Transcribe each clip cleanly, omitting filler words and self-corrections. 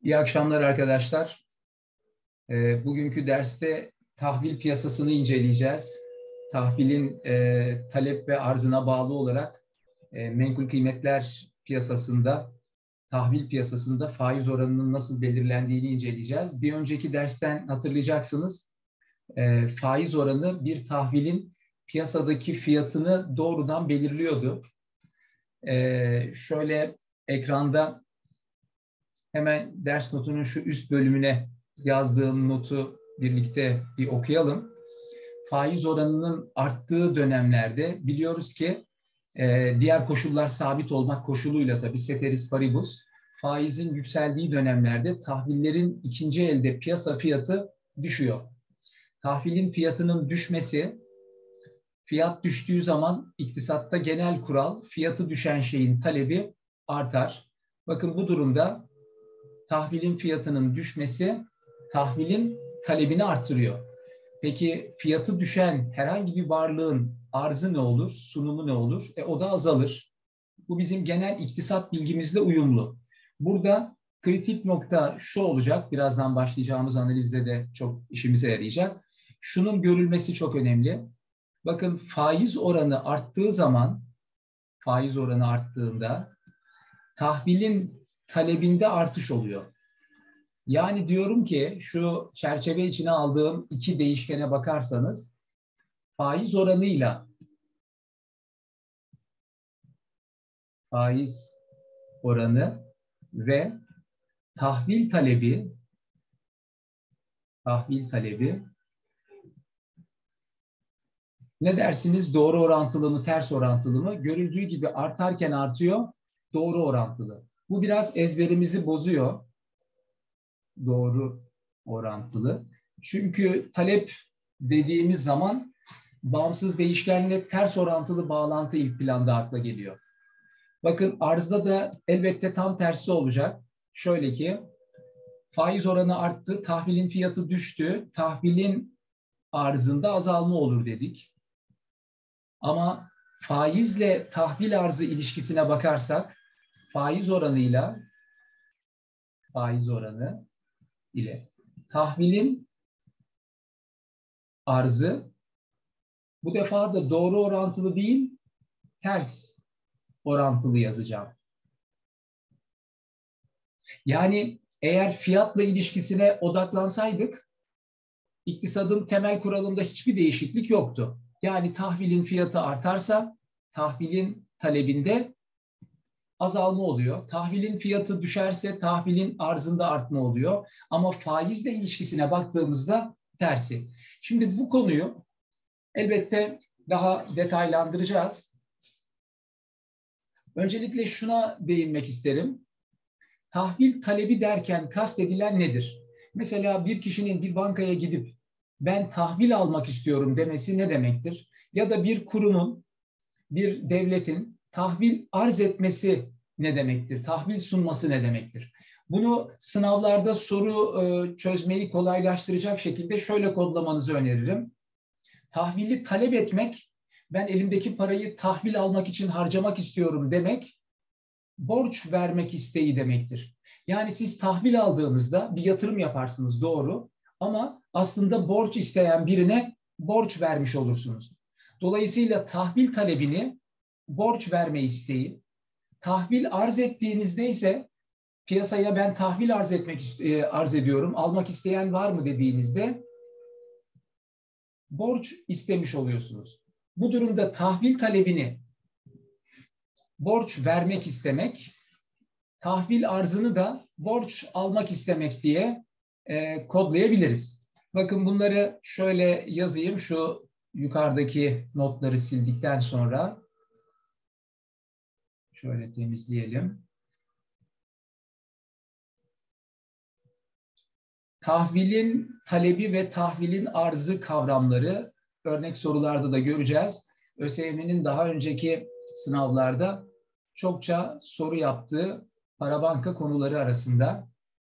İyi akşamlar arkadaşlar. Bugünkü derste tahvil piyasasını inceleyeceğiz. Tahvilin talep ve arzına bağlı olarak menkul kıymetler piyasasında, tahvil piyasasında faiz oranının nasıl belirlendiğini inceleyeceğiz. Bir önceki dersten hatırlayacaksınız, faiz oranı bir tahvilin piyasadaki fiyatını doğrudan belirliyordu. Şöyle ekranda hemen ders notunun şu üst bölümüne yazdığım notu birlikte bir okuyalım. Faiz oranının arttığı dönemlerde biliyoruz ki diğer koşullar sabit olmak koşuluyla tabii ceteris paribus, faizin yükseldiği dönemlerde tahvillerin ikinci elde piyasa fiyatı düşüyor. Tahvilin fiyatının düşmesi, fiyat düştüğü zaman iktisatta genel kural fiyatı düşen şeyin talebi artar. Bakın bu durumda tahvilin fiyatının düşmesi tahvilin talebini arttırıyor. Peki fiyatı düşen herhangi bir varlığın arzı ne olur, sunumu ne olur? O da azalır. Bu bizim genel iktisat bilgimizle uyumlu. Burada kritik nokta şu olacak, birazdan başlayacağımız analizde de çok işimize yarayacak. Şunun görülmesi çok önemli. Bakın faiz oranı arttığı zaman, faiz oranı arttığında tahvilin talebinde artış oluyor. Yani diyorum ki şu çerçeve içine aldığım iki değişkene bakarsanız faiz oranıyla faiz oranı ve tahvil talebi ne dersiniz? Doğru orantılı mı, ters orantılı mı? Görüldüğü gibi artarken artıyor, doğru orantılı. Bu biraz ezberimizi bozuyor. Doğru orantılı. Çünkü talep dediğimiz zaman bağımsız değişkenle ters orantılı bağlantı ilk planda akla geliyor. Bakın arzda da elbette tam tersi olacak. Şöyle ki faiz oranı arttı, tahvilin fiyatı düştü, tahvilin arzında azalma olur dedik. Ama faizle tahvil arzı ilişkisine bakarsak faiz oranı ile tahvilin arzı bu defa da doğru orantılı değil, ters orantılı yazacağım. Yani eğer fiyatla ilişkisine odaklansaydık, iktisadın temel kuralında hiçbir değişiklik yoktu. Yani tahvilin fiyatı artarsa, tahvilin talebinde azalma oluyor. Tahvilin fiyatı düşerse, tahvilin arzında artma oluyor. Ama faizle ilişkisine baktığımızda tersi. Şimdi bu konuyu elbette daha detaylandıracağız. Öncelikle şuna değinmek isterim. Tahvil talebi derken kastedilen nedir? Mesela bir kişinin bir bankaya gidip ben tahvil almak istiyorum demesi ne demektir? Ya da bir kurumun, bir devletin tahvil arz etmesi ne demektir? Tahvil sunması ne demektir? Bunu sınavlarda soru çözmeyi kolaylaştıracak şekilde şöyle kodlamanızı öneririm. Tahvili talep etmek, ben elimdeki parayı tahvil almak için harcamak istiyorum demek, borç vermek isteği demektir. Yani siz tahvil aldığınızda bir yatırım yaparsınız, doğru, ama aslında borç isteyen birine borç vermiş olursunuz. Dolayısıyla tahvil talebini borç verme isteği, tahvil arz ettiğinizde ise piyasaya ben tahvil arz ediyorum, almak isteyen var mı dediğinizde borç istemiş oluyorsunuz. Bu durumda tahvil talebini borç vermek istemek, tahvil arzını da borç almak istemek diye kodlayabiliriz. Bakın bunları şöyle yazayım. Şu yukarıdaki notları sildikten sonra şöyle temizleyelim. Tahvilin talebi ve tahvilin arzı kavramları örnek sorularda da göreceğiz. ÖSYM'nin daha önceki sınavlarda çokça soru yaptığı para banka konuları arasında.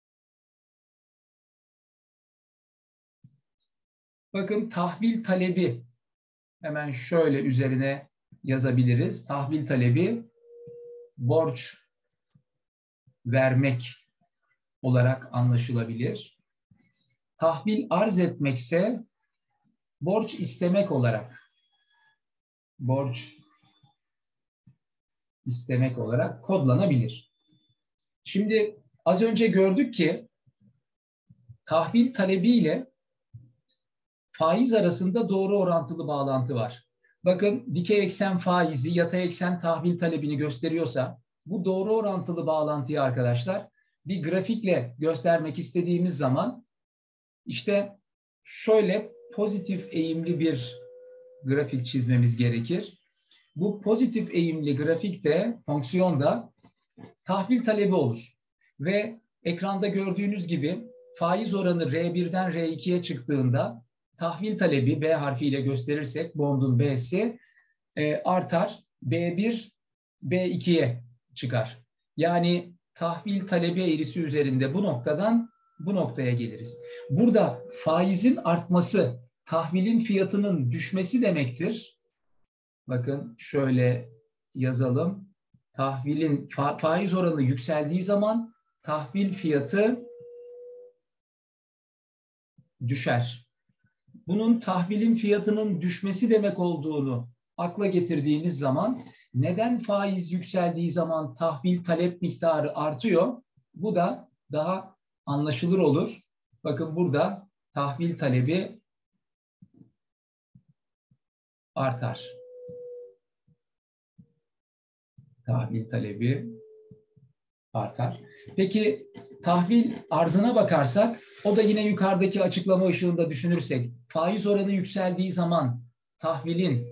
Bakın tahvil talebi hemen şöyle üzerine yazabiliriz. Tahvil talebi borç vermek olarak anlaşılabilir. Tahvil arz etmekse borç istemek olarak kodlanabilir. Şimdi az önce gördük ki tahvil talebi ile faiz arasında doğru orantılı bağlantı var. Bakın dikey eksen faizi yatay eksen tahvil talebini gösteriyorsa bu doğru orantılı bağlantıyı arkadaşlar bir grafikle göstermek istediğimiz zaman işte şöyle pozitif eğimli bir grafik çizmemiz gerekir. Bu pozitif eğimli grafikte, fonksiyonda tahvil talebi olur. Ve ekranda gördüğünüz gibi faiz oranı R1'den R2'ye çıktığında tahvil talebi B harfiyle gösterirsek bondun B'si artar. B1 B2'ye çıkar. Yani tahvil talebi eğrisi üzerinde bu noktadan bu noktaya geliriz. Burada faizin artması tahvilin fiyatının düşmesi demektir. Bakın şöyle yazalım. Tahvilin faiz oranı yükseldiği zaman tahvil fiyatı düşer. Bunun tahvilin fiyatının düşmesi demek olduğunu akla getirdiğimiz zaman neden faiz yükseldiği zaman tahvil talep miktarı artıyor? Bu da daha anlaşılır olur. Bakın burada tahvil talebi artar. Tahvil talebi artar. Peki tahvil arzına bakarsak o da yine yukarıdaki açıklama ışığında düşünürsek faiz oranı yükseldiği zaman tahvilin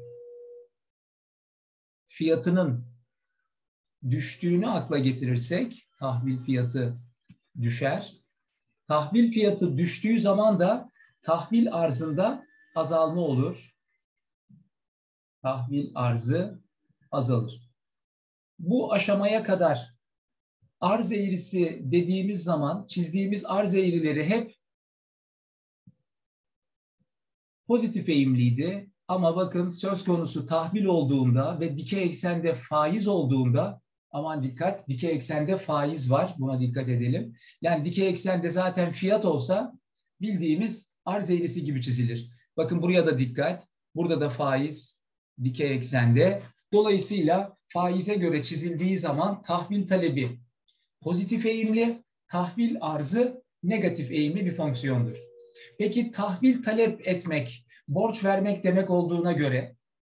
fiyatının düştüğünü akla getirirsek tahvil fiyatı düşer. Tahvil fiyatı düştüğü zaman da tahvil arzında azalma olur. Tahvil arzı azalır. Bu aşamaya kadar arz eğrisi dediğimiz zaman çizdiğimiz arz eğrileri hep pozitif eğimliydi. Ama bakın söz konusu tahvil olduğunda ve dikey eksende faiz olduğunda aman dikkat dikey eksende faiz var. Buna dikkat edelim. Yani dikey eksende zaten fiyat olsa bildiğimiz arz eğrisi gibi çizilir. Bakın buraya da dikkat. Burada da faiz dikey eksende. Dolayısıyla faize göre çizildiği zaman tahvil talebi pozitif eğimli, tahvil arzı negatif eğimli bir fonksiyondur. Peki tahvil talep etmek, borç vermek demek olduğuna göre,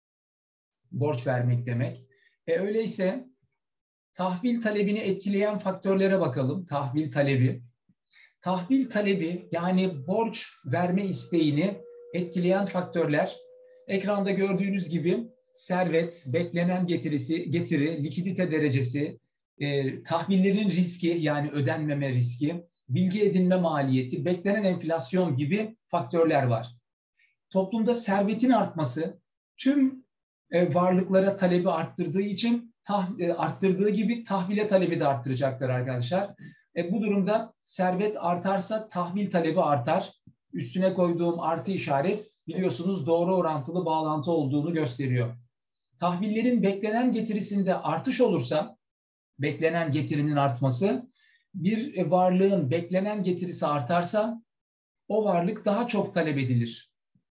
borç vermek demek. Öyleyse tahvil talebini etkileyen faktörlere bakalım. Tahvil talebi. Tahvil talebi yani borç verme isteğini etkileyen faktörler ekranda gördüğünüz gibi servet, beklenen getiri, likidite derecesi, tahvillerin riski yani ödenmeme riski, bilgi edinme maliyeti, beklenen enflasyon gibi faktörler var. Toplumda servetin artması tüm varlıklara talebi arttırdığı için arttırdığı gibi tahvile talebi de arttıracaktır arkadaşlar. Bu durumda servet artarsa tahvil talebi artar. Üstüne koyduğum artı işaret biliyorsunuz doğru orantılı bağlantı olduğunu gösteriyor. Tahvillerin beklenen getirisinde artış olursa, beklenen getirinin artması, bir varlığın beklenen getirisi artarsa o varlık daha çok talep edilir.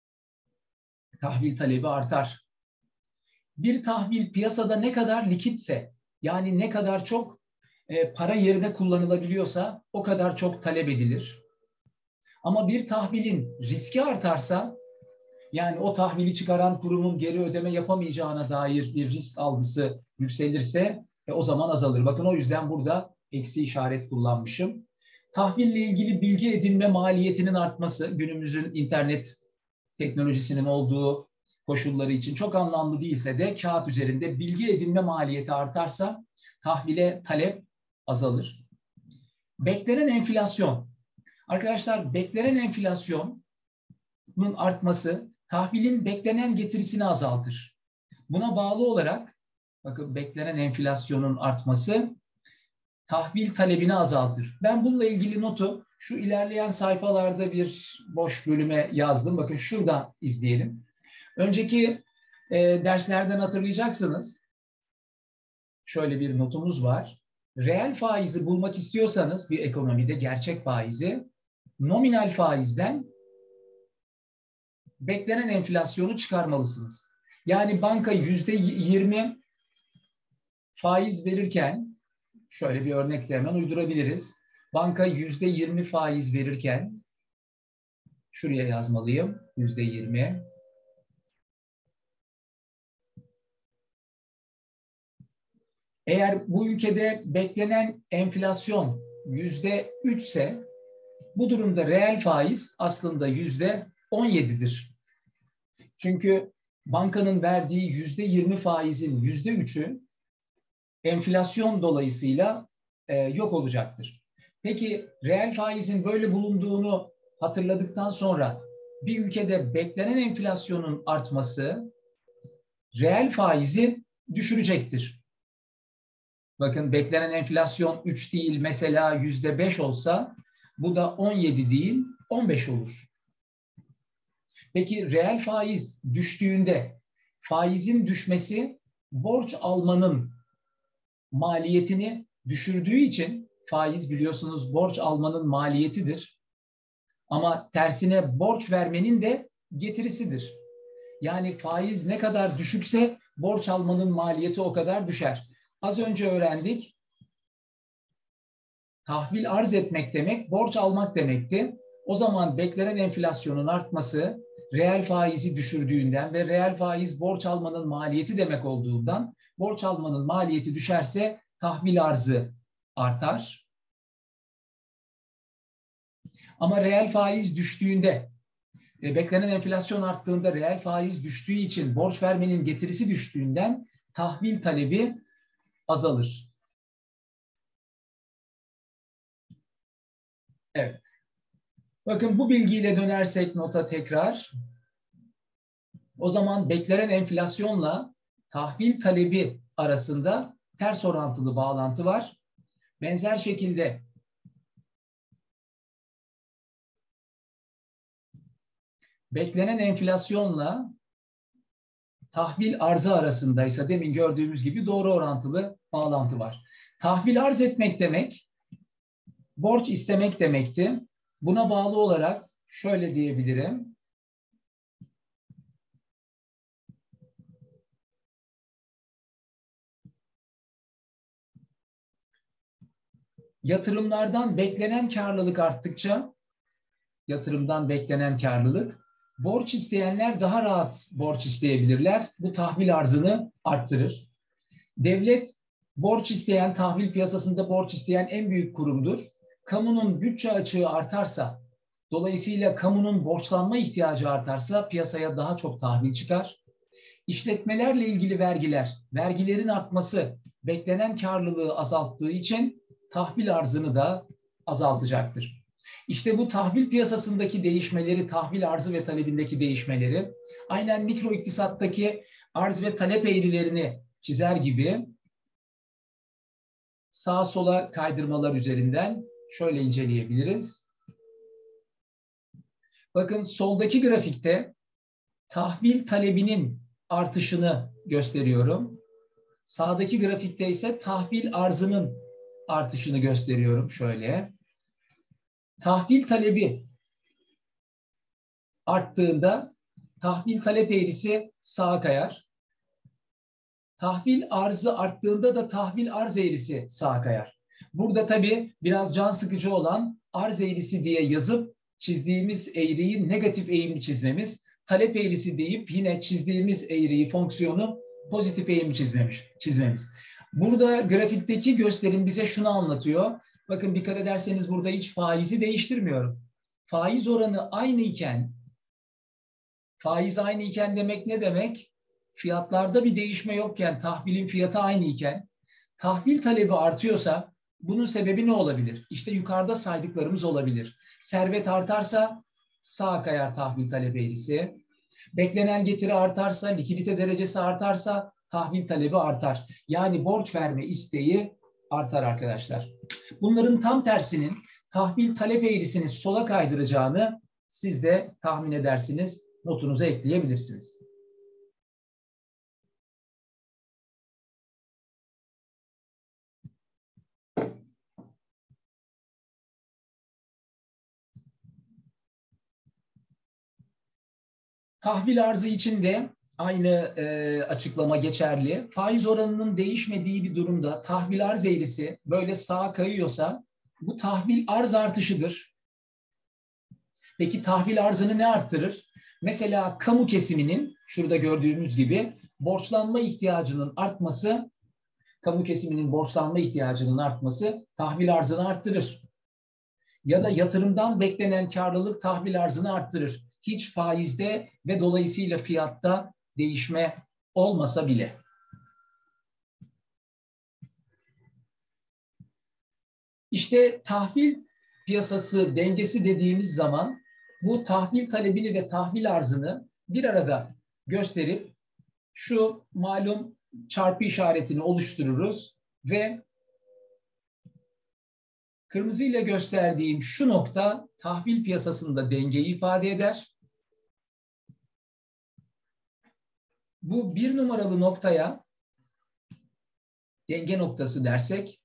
Tahvil talebi artar. Bir tahvil piyasada ne kadar likitse, yani ne kadar çok para yerine kullanılabiliyorsa o kadar çok talep edilir. Ama bir tahvilin riski artarsa, yani o tahvili çıkaran kurumun geri ödeme yapamayacağına dair bir risk algısı yükselirse o zaman azalır. Bakın o yüzden burada eksi işaret kullanmışım. Tahville ilgili bilgi edinme maliyetinin artması günümüzün internet teknolojisinin olduğu koşulları için çok anlamlı değilse de kağıt üzerinde bilgi edinme maliyeti artarsa tahvile talep azalır. Beklenen enflasyon. Arkadaşlar beklenen enflasyonun artması tahvilin beklenen getirisini azaltır. Buna bağlı olarak bakın beklenen enflasyonun artması tahvil talebini azaltır. Ben bununla ilgili notu şu ilerleyen sayfalarda bir boş bölüme yazdım. Bakın şuradan izleyelim. Önceki derslerden hatırlayacaksınız. Şöyle bir notumuz var. reel faizi bulmak istiyorsanız bir ekonomide gerçek faizi, nominal faizden beklenen enflasyonu çıkarmalısınız. Yani banka %20 faiz verirken, şöyle bir örnek de hemen uydurabiliriz. Banka %20 faiz verirken, şuraya yazmalıyım, %20. Eğer bu ülkede beklenen enflasyon %3 ise, bu durumda reel faiz aslında %17'dir. Çünkü bankanın verdiği %20 faizin %3'ü enflasyon dolayısıyla yok olacaktır. Peki reel faizin böyle bulunduğunu hatırladıktan sonra bir ülkede beklenen enflasyonun artması reel faizi düşürecektir. Bakın, beklenen enflasyon 3 değil, mesela %5 olsa bu da 17 değil 15 olur. Peki reel faiz düştüğünde faizin düşmesi borç almanın maliyetini düşürdüğü için, faiz biliyorsunuz borç almanın maliyetidir. Ama tersine borç vermenin de getirisidir. Yani faiz ne kadar düşükse borç almanın maliyeti o kadar düşer. Az önce öğrendik. Tahvil arz etmek demek, borç almak demekti. O zaman beklenen enflasyonun artması reel faizi düşürdüğünden ve reel faiz borç almanın maliyeti demek olduğundan, borç almanın maliyeti düşerse tahvil arzı artar. Ama reel faiz düştüğünde, beklenen enflasyon arttığında reel faiz düştüğü için borç vermenin getirisi düştüğünden tahvil talebi azalır. Evet. Bakın, bu bilgiyle dönersek nota tekrar. O zaman beklenen enflasyonla tahvil talebi arasında ters orantılı bağlantı var. Benzer şekilde beklenen enflasyonla tahvil arzı arasındaysa demin gördüğümüz gibi doğru orantılı bağlantı var. Tahvil arz etmek demek, borç istemek demekti. Buna bağlı olarak şöyle diyebilirim. Yatırımlardan beklenen karlılık arttıkça, yatırımdan beklenen karlılık, borç isteyenler daha rahat borç isteyebilirler. Bu tahvil arzını arttırır. Devlet borç isteyen, tahvil piyasasında borç isteyen en büyük kurumdur. Kamunun bütçe açığı artarsa, dolayısıyla kamunun borçlanma ihtiyacı artarsa piyasaya daha çok tahvil çıkar. İşletmelerle ilgili vergiler, vergilerin artması beklenen karlılığı azalttığı için tahvil arzını da azaltacaktır. İşte bu tahvil piyasasındaki değişmeleri, tahvil arzı ve talebindeki değişmeleri, aynen mikro iktisattaki arz ve talep eğrilerini çizer gibi sağa sola kaydırmalar üzerinden şöyle inceleyebiliriz. Bakın, soldaki grafikte tahvil talebinin artışını gösteriyorum. Sağdaki grafikte ise tahvil arzının artışını gösteriyorum şöyle. Tahvil talebi arttığında tahvil talep eğrisi sağa kayar. Tahvil arzı arttığında da tahvil arz eğrisi sağa kayar. Burada tabii biraz can sıkıcı olan arz eğrisi diye yazıp çizdiğimiz eğriyi negatif eğimli çizmemiz, talep eğrisi deyip yine çizdiğimiz eğriyi, fonksiyonu pozitif eğimli çizmemiz. Burada grafikteki gösterim bize şunu anlatıyor. Bakın, dikkat ederseniz burada hiç faizi değiştirmiyorum. Faiz oranı aynı iken, faiz aynı iken demek ne demek? Fiyatlarda bir değişme yokken, tahvilin fiyatı aynı iken, tahvil talebi artıyorsa bunun sebebi ne olabilir? İşte yukarıda saydıklarımız olabilir. Servet artarsa sağa kayar tahvil talep eğrisi. Beklenen getiri artarsa, likidite derecesi artarsa tahvil talebi artar. Yani borç verme isteği artar arkadaşlar. Bunların tam tersinin tahvil talep eğrisini sola kaydıracağını siz de tahmin edersiniz. Notunuza ekleyebilirsiniz. Tahvil arzı için de aynı açıklama geçerli. Faiz oranının değişmediği bir durumda tahvil arz eğrisi böyle sağa kayıyorsa bu tahvil arz artışıdır. Peki tahvil arzını ne arttırır? Mesela kamu kesiminin şurada gördüğümüz gibi borçlanma ihtiyacının artması, kamu kesiminin borçlanma ihtiyacının artması tahvil arzını arttırır. Ya da yatırımdan beklenen karlılık tahvil arzını arttırır. Hiç faizde ve dolayısıyla fiyatta değişme olmasa bile. İşte tahvil piyasası dengesi dediğimiz zaman bu tahvil talebini ve tahvil arzını bir arada gösterip şu malum çarpı işaretini oluştururuz ve kırmızı ile gösterdiğim şu nokta tahvil piyasasında dengeyi ifade eder. Bu bir numaralı noktaya denge noktası dersek,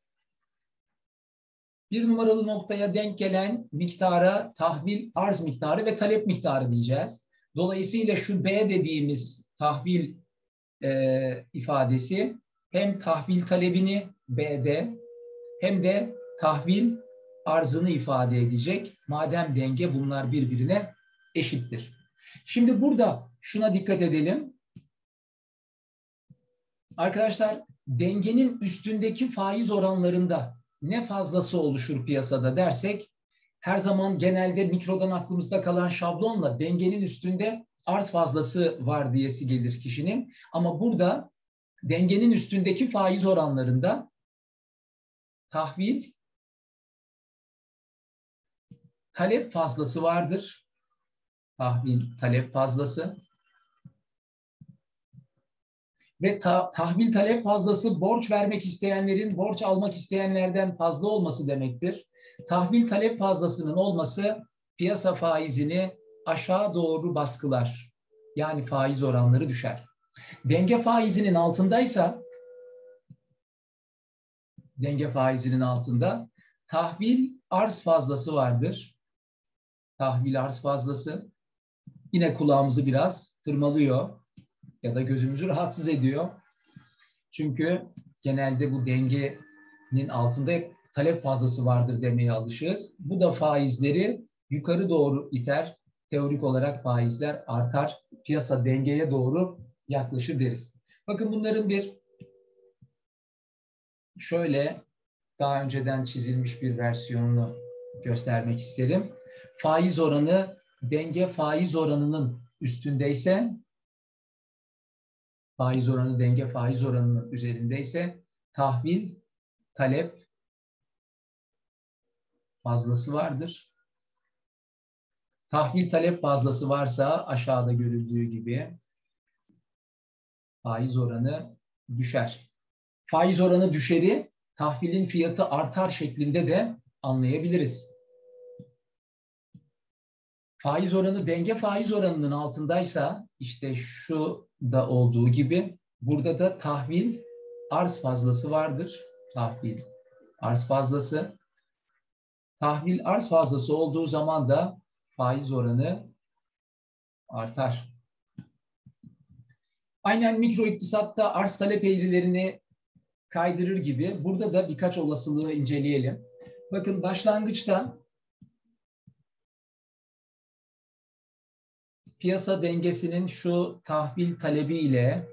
bir numaralı noktaya denk gelen miktara tahvil arz miktarı ve talep miktarı diyeceğiz. Dolayısıyla şu B dediğimiz tahvil ifadesi hem tahvil talebini B'de hem de tahvil arzını ifade edecek. Madem denge bunlar birbirine eşittir. Şimdi burada şuna dikkat edelim. Arkadaşlar dengenin üstündeki faiz oranlarında ne fazlası oluşur piyasada dersek her zaman genelde mikrodan aklımızda kalan şablonla dengenin üstünde arz fazlası var diyesi gelir kişinin. Ama burada dengenin üstündeki faiz oranlarında tahvil talep fazlası vardır. Tahvil talep fazlası. Ve tahvil talep fazlası borç vermek isteyenlerin borç almak isteyenlerden fazla olması demektir. Tahvil talep fazlasının olması piyasa faizini aşağı doğru baskılar. Yani faiz oranları düşer. Denge faizinin altındaysa tahvil arz fazlası vardır. Tahvil arz fazlası yine kulağımızı biraz tırmalıyor ya da gözümüzü rahatsız ediyor. Çünkü genelde bu dengenin altında hep talep fazlası vardır demeye alışığız. Bu da faizleri yukarı doğru iter. Teorik olarak faizler artar. Piyasa dengeye doğru yaklaşır deriz. Bakın bunların bir şöyle daha önceden çizilmiş bir versiyonunu göstermek isterim. Faiz oranı denge faiz oranının üstündeyse, faiz oranı denge faiz oranının üzerindeyse tahvil talep fazlası vardır. Tahvil talep fazlası varsa aşağıda görüldüğü gibi faiz oranı düşer. Faiz oranı düşeri tahvilin fiyatı artar şeklinde de anlayabiliriz. Faiz oranı denge faiz oranının altındaysa işte şu da olduğu gibi burada da tahvil arz fazlası vardır. Tahvil arz fazlası. Tahvil arz fazlası olduğu zaman da faiz oranı artar. Aynen mikro iktisatta arz talep eğrilerini kaydırır gibi burada da birkaç olasılığı inceleyelim. Bakın başlangıçta piyasa dengesinin şu tahvil talebi ile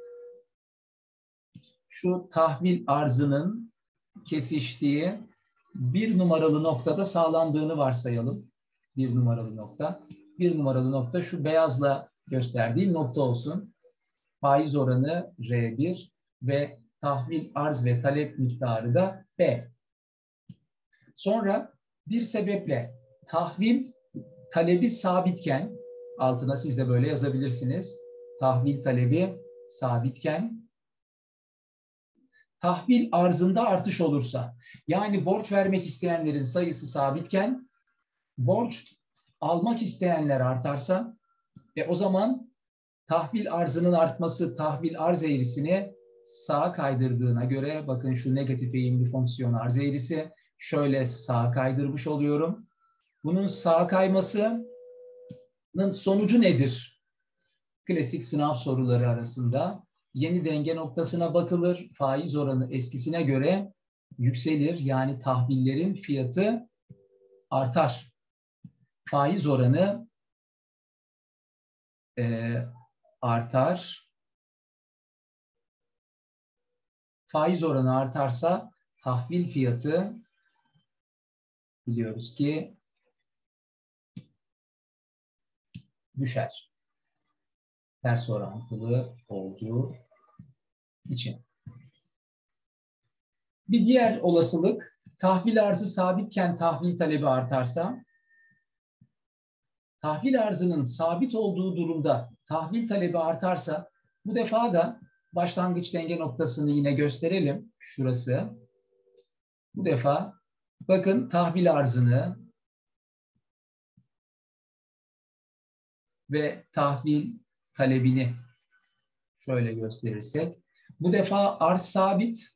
şu tahvil arzının kesiştiği bir numaralı noktada sağlandığını varsayalım. Bir numaralı nokta. Bir numaralı nokta şu beyazla gösterdiğim nokta olsun. Faiz oranı R1 ve tahvil arz ve talep miktarı da B. Sonra bir sebeple tahvil talebi sabitken, altına siz de böyle yazabilirsiniz. Tahvil talebi sabitken, tahvil arzında artış olursa, yani borç vermek isteyenlerin sayısı sabitken, borç almak isteyenler artarsa, o zaman tahvil arzının artması tahvil arz eğrisini sağa kaydırdığına göre, bakın şu negatif eğimli fonksiyon arz eğrisi, şöyle sağa kaydırmış oluyorum. Bunun sağa kaymasının sonucu nedir? klasik sınav soruları arasında. Yeni denge noktasına bakılır. Faiz oranı eskisine göre yükselir. Yani tahvillerin fiyatı artar. Faiz oranı artar. Faiz oranı artarsa tahvil fiyatı biliyoruz ki düşer. Ters orantılı olduğu için. Bir diğer olasılık, tahvil arzı sabitken tahvil talebi artarsa, tahvil arzının sabit olduğu durumda tahvil talebi artarsa, bu defa da başlangıç denge noktasını yine gösterelim. Şurası. Bu defa bakın tahvil arzını ve tahvil talebini şöyle gösterirsek, bu defa arz sabit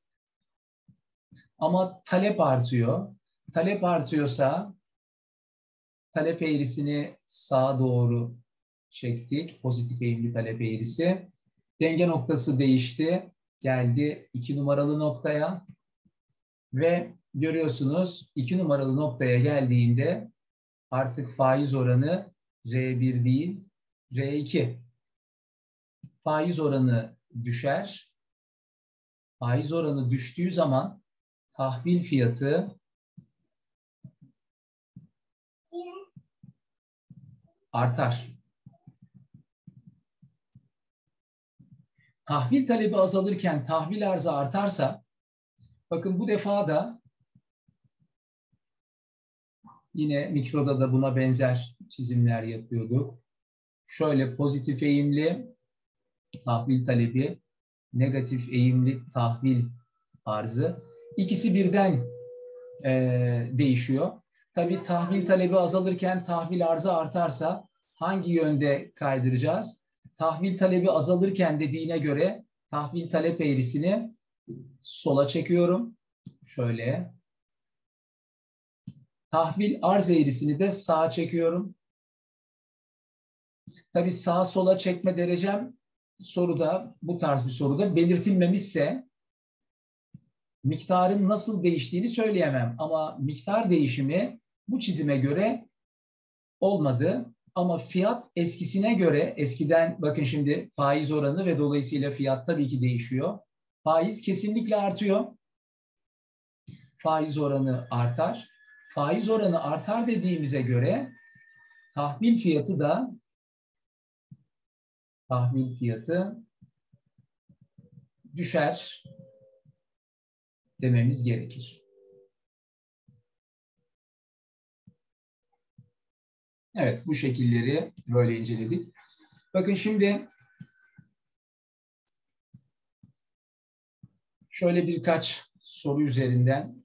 ama talep artıyor. Talep artıyorsa talep eğrisini sağa doğru çektik. Pozitif eğimli talep eğrisi. Denge noktası değişti. Geldi 2 numaralı noktaya. Ve görüyorsunuz 2 numaralı noktaya geldiğinde artık faiz oranı R1 değil R2. Faiz oranı düşer. Faiz oranı düştüğü zaman tahvil fiyatı artar. Tahvil talebi azalırken tahvil arzı artarsa, bakın bu defa da yine mikroda da buna benzer çizimler yapıyorduk. Şöyle pozitif eğimli tahvil talebi, negatif eğimli tahvil arzı. İkisi birden değişiyor. Tabii tahvil talebi azalırken tahvil arzı artarsa hangi yönde kaydıracağız? Tahvil talebi azalırken dediğine göre tahvil talep eğrisini sola çekiyorum. Şöyle. Tahvil arz eğrisini de sağa çekiyorum. Tabii sağa sola çekme derecem soruda, bu tarz bir soruda belirtilmemişse miktarın nasıl değiştiğini söyleyemem. Ama miktar değişimi bu çizime göre olmadı. Ama fiyat eskisine göre, eskiden bakın şimdi faiz oranı ve dolayısıyla fiyat tabii ki değişiyor. Faiz kesinlikle artıyor. Faiz oranı artar. Faiz oranı artar dediğimize göre tahvil fiyatı düşer dememiz gerekir. Evet, bu şekilleri böyle inceledik. Bakın şimdi şöyle birkaç soru üzerinden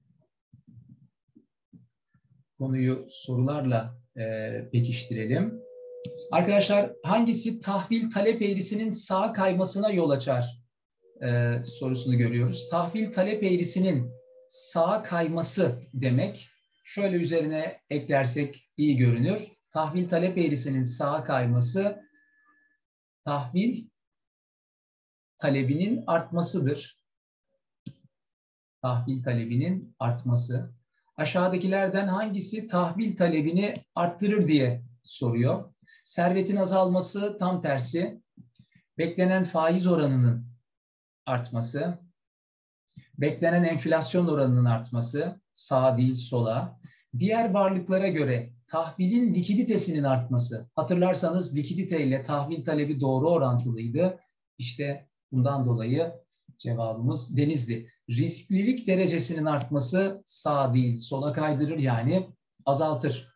konuyu sorularla pekiştirelim. Arkadaşlar, hangisi tahvil talep eğrisinin sağa kaymasına yol açar sorusunu görüyoruz. Tahvil talep eğrisinin sağa kayması demek. Şöyle üzerine eklersek iyi görünür. Tahvil talep eğrisinin sağa kayması tahvil talebinin artmasıdır. Tahvil talebinin artması. Aşağıdakilerden hangisi tahvil talebini arttırır diye soruyor. Servetin azalması tam tersi. Beklenen faiz oranının artması. Beklenen enflasyon oranının artması. Sağa değil sola. Diğer varlıklara göre tahvilin likiditesinin artması. Hatırlarsanız likidite ile tahvil talebi doğru orantılıydı. İşte bundan dolayı cevabımız Denizli. Risklilik derecesinin artması sağa değil sola kaydırır, yani azaltır.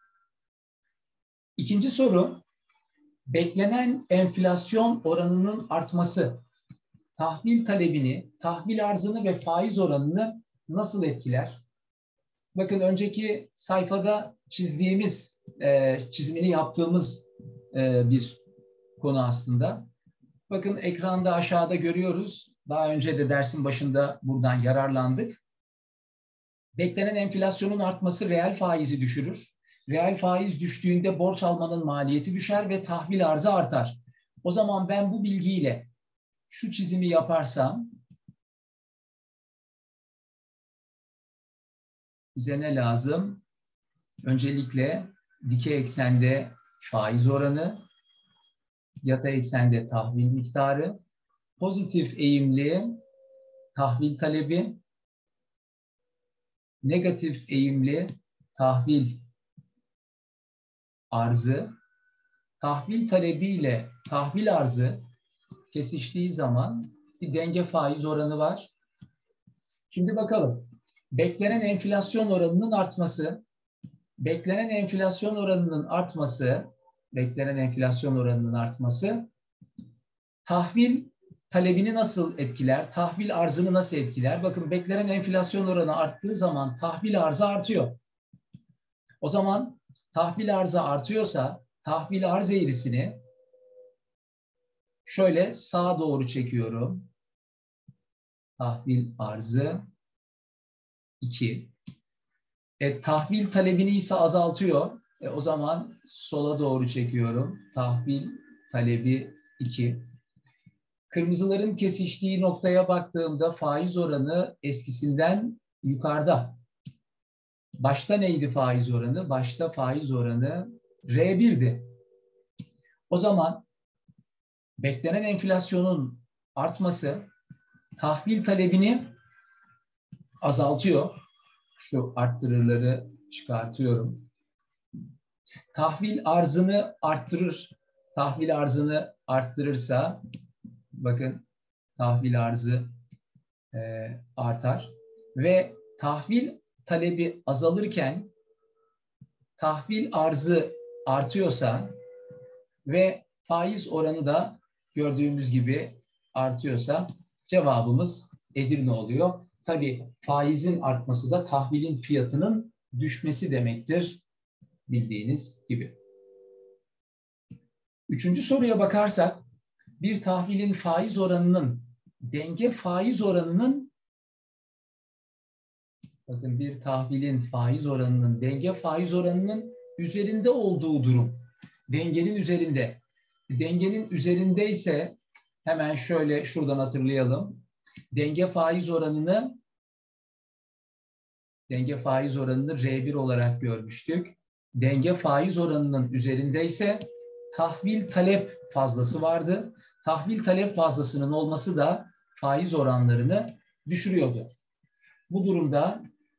İkinci soru, beklenen enflasyon oranının artması tahvil talebini, tahvil arzını ve faiz oranını nasıl etkiler? Bakın önceki sayfada çizdiğimiz, çizimini yaptığımız bir konu aslında. Bakın ekranda aşağıda görüyoruz. Daha önce de dersin başında buradan yararlandık. Beklenen enflasyonun artması reel faizi düşürür. Reel faiz düştüğünde borç almanın maliyeti düşer ve tahvil arzı artar. O zaman ben bu bilgiyle şu çizimi yaparsam bize ne lazım? Öncelikle dikey eksende faiz oranı, yatay eksende tahvil miktarı, pozitif eğimli tahvil talebi, negatif eğimli tahvil arzı, tahvil talebi ile tahvil arzı kesiştiği zaman bir denge faiz oranı var. Şimdi bakalım. Beklenen enflasyon oranının artması, beklenen enflasyon oranının artması tahvil talebini nasıl etkiler? Tahvil arzını nasıl etkiler? Bakın beklenen enflasyon oranı arttığı zaman tahvil arzı artıyor. O zaman tahvil arzı artıyorsa tahvil arz eğrisini şöyle sağa doğru çekiyorum. Tahvil arzı 2. Tahvil talebini ise azaltıyor. O zaman sola doğru çekiyorum. Tahvil talebi 2. Kırmızıların kesiştiği noktaya baktığımda faiz oranı eskisinden yukarıda. Başta neydi faiz oranı? Başta faiz oranı R1'di. O zaman beklenen enflasyonun artması tahvil talebini azaltıyor. Şu arttırırları çıkartıyorum. Tahvil arzını arttırır. Tahvil arzını arttırırsa bakın tahvil arzı artar. Ve tahvil talebi azalırken tahvil arzı artıyorsa ve faiz oranı da gördüğümüz gibi artıyorsa cevabımız Edirne oluyor. Tabii faizin artması da tahvilin fiyatının düşmesi demektir bildiğiniz gibi. Üçüncü soruya bakarsak bir tahvilin faiz oranının denge faiz oranının bakın bir tahvilin faiz oranının denge faiz oranının üzerinde olduğu durum. Dengenin üzerinde. Dengenin üzerinde ise hemen şöyle şuradan hatırlayalım. Denge faiz oranını R1 olarak görmüştük. Denge faiz oranının üzerinde ise tahvil talep fazlası vardı. Tahvil talep fazlasının olması da faiz oranlarını düşürüyordu. Bu durumda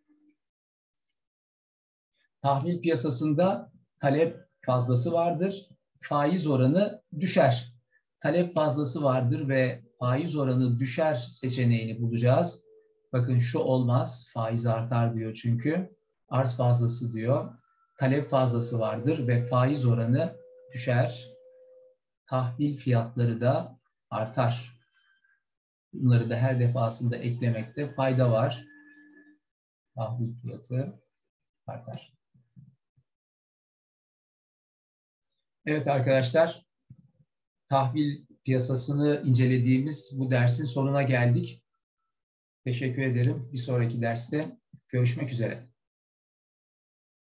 tahvil piyasasında talep fazlası vardır. Faiz oranı düşer. Talep fazlası vardır ve faiz oranı düşer seçeneğini bulacağız. Bakın şu olmaz. Faiz artar diyor çünkü. Arz fazlası diyor. Talep fazlası vardır ve faiz oranı düşer. Tahvil fiyatları da artar. Bunları da her defasında eklemekte fayda var. Tahvil fiyatı artar. Evet arkadaşlar, tahvil piyasasını incelediğimiz bu dersin sonuna geldik. Teşekkür ederim. Bir sonraki derste görüşmek üzere.